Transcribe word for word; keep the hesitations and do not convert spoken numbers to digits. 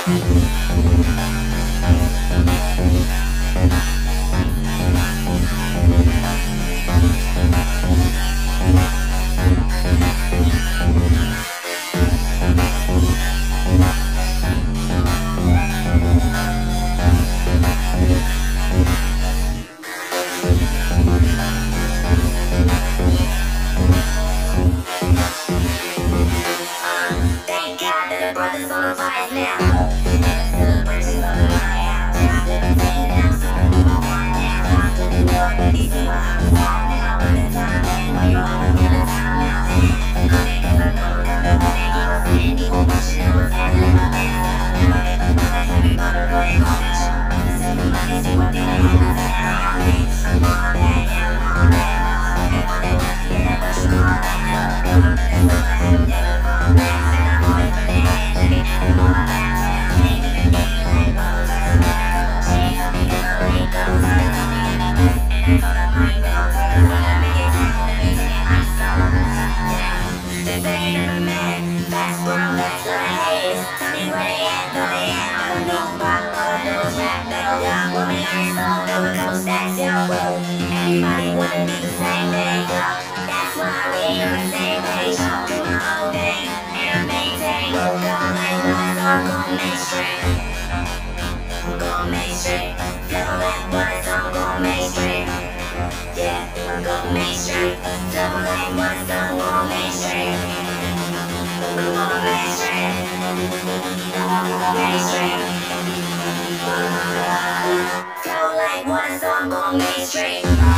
Brothers on the rise now. Celebrations on the night out. I live in ten now, so I'm on one now. I live in York, you see where I'm from now. When it's time, when you're on the other time now. I'm making a go, the money he was saying, he won't push it, I was handling my business. Never get the money, everybody going on that show. Send the money, see what they have to say around me. I'm on that, yeah, I'm on that. Everybody wants to get that push, I'm on that now. I'm gonna do what I have to do, I'm on that. Everybody wanna be the same thing, that's why we on the same page. I'll do my own thing, and I maintain. Don't like noise, I'm gon' mainstream. I'm gon' mainstream. Feel like once, I'm gon' mainstream. Yeah, I'm gon' mainstream. Feel like once, I'm gon' mainstream. I'm gon' mainstream. Mainstream. Feel like once, I'm gon' mainstream.